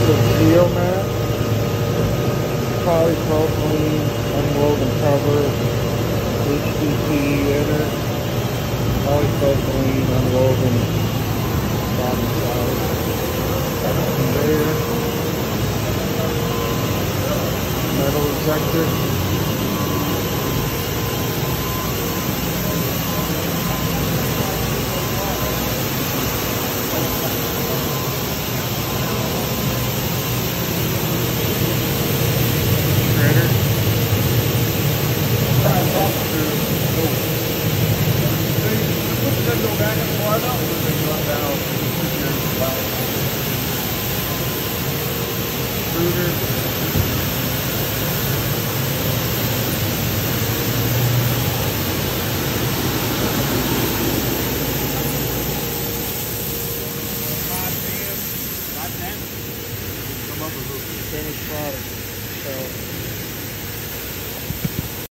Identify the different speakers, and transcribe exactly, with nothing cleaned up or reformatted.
Speaker 1: The geomat, polypropylene, unwoven cover, H D P inner, polypropylene, unwoven bottom side, conveyor, metal ejector. Finished product. So